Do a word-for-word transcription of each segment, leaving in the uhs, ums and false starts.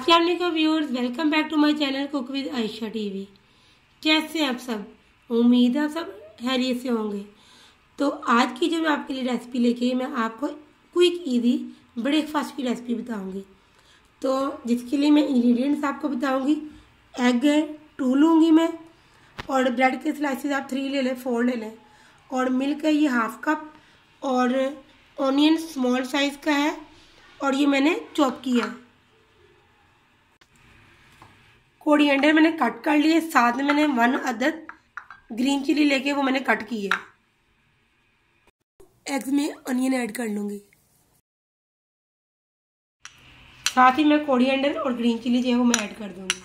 अस्सलाम वालेकुम viewers, welcome back to my channel cook with Ayesha TV. कैसे हैं आप सब? उम्मीद है आप सब खैरियत से होंगे। तो आज की जो मैं आपके लिए रेसिपी लेके आई, मैं आपको क्विक इजी ब्रेकफास्ट की रेसिपी बताऊंगी। तो जिसके लिए मैं इंग्रेडिएंट्स आपको बताऊंगी। एग है टू लूँगी मैं, और ब्रेड के स्लाइसेस आप थ्री ले लें, फोर ले लें, और मिल्क है ये हाफ कप, और ऑनियन स्मॉल साइज़ का है, और ये मैंने चॉप किया है। कोरिएंडर मैंने कट कर लिए, साथ में मैंने वन अदद ग्रीन चिली लेके वो मैंने कट की है। एग्स में अनियन ऐड कर लूंगी, साथ ही मैं कोरिएंडर और ग्रीन चिली जो है वो मैं ऐड कर दूंगी।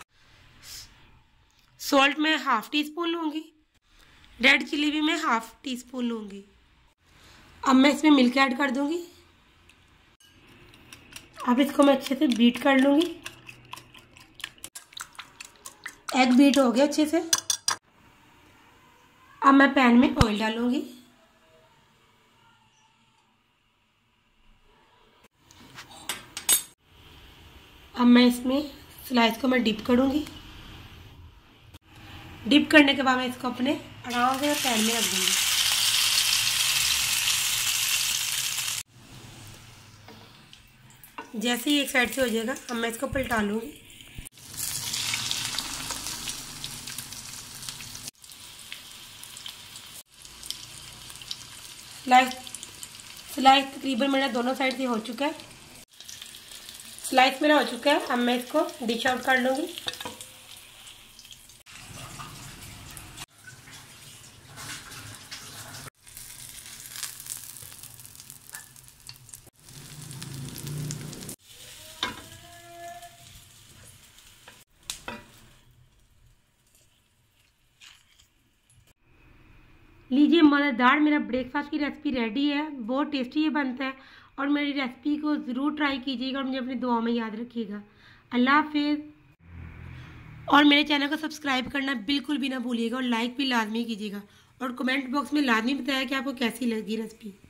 सॉल्ट मैं हाफ टी स्पून लूंगी, रेड चिली भी मैं हाफ टी स्पून लूंगी। अब मैं इसमें मिल्क ऐड कर दूंगी। अब इसको मैं अच्छे से बीट कर लूंगी। एग बीट हो गया अच्छे से। अब मैं पैन में ऑयल डालूंगी। अब मैं इसमें स्लाइस को मैं डिप करूंगी। डिप करने के बाद मैं इसको अपने आराम से पैन में रख दूंगी। जैसे ही एक साइड से हो जाएगा, अब मैं इसको पलटा लूंगी। स्लाइस स्लाइस तकरीबन मेरा दोनों साइड से हो चुका है। स्लाइस मेरा हो चुका है। अब मैं इसको डिश आउट कर लूंगी। लीजिए, मज़ेदार मेरा ब्रेकफास्ट की रेसिपी रेडी है। बहुत टेस्टी ये बनता है, और मेरी रेसिपी को ज़रूर ट्राई कीजिएगा और मुझे अपनी दुआओं में याद रखिएगा। अल्लाह हाफिज़। और मेरे चैनल को सब्सक्राइब करना बिल्कुल भी ना भूलिएगा, और लाइक भी लाजमी कीजिएगा, और कमेंट बॉक्स में लाजमी बताया कि आपको कैसी लगी रेसिपी।